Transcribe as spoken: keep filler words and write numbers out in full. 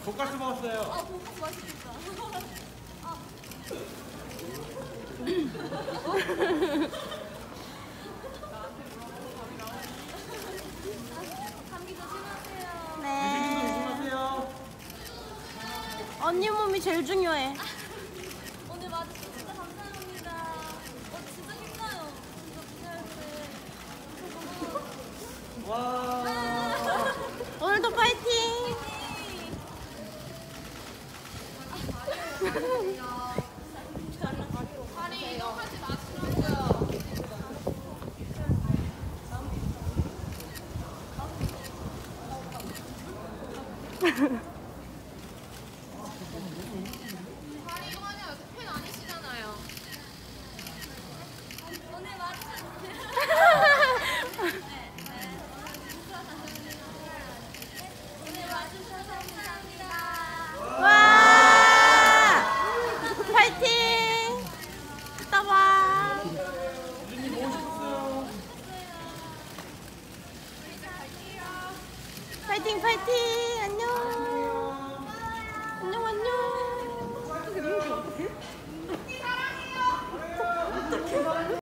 돈가스 먹었어요. 아, 돈가스 맛있겠다. 아. 감기 조심하세요. 네. 조심하세요. 언니 몸이 제일 중요해. 오늘 와주셔서 진짜 감사합니다. 어, 진짜 힘나요. 진짜 부자연스레. 와. 오늘도 파이팅! 다리 이동하지 마시라고요. 다리 이동하냐? 여기 팬 아니시잖아요. 오늘 와주셔서 오늘 와주셔서 감사합니다. 와! 파이팅! 이따 봐. 유진이 보고 싶었어요. 파이팅 파이팅!